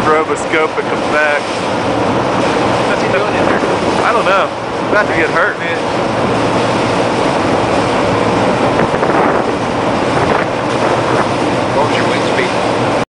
stroboscopic effect. What's he doing in there? I don't know. About to get hurt, man.